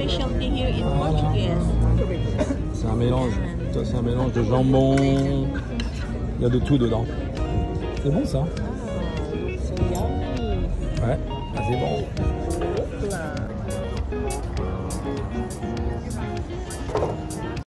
specialty here in Portuguese. C'est un mélange. Ça, c'est un mélange de jambon. Il y a de tout dedans. C'est bon ça? So yummy. Ouais, ah, c'est bon.